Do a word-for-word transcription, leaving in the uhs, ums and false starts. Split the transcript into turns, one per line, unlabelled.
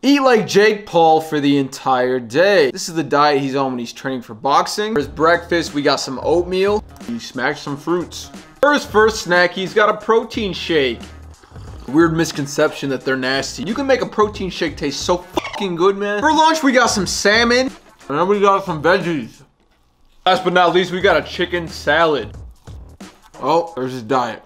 Eat like Jake Paul for the entire day. This is the diet he's on when he's training for boxing. For his breakfast, we got some oatmeal. He smashed some fruits. For his first snack, he's got a protein shake. Weird misconception that they're nasty. You can make a protein shake taste so fucking good, man. For lunch, we got some salmon. And then we got some veggies. Last but not least, we got a chicken salad. Oh, there's his diet.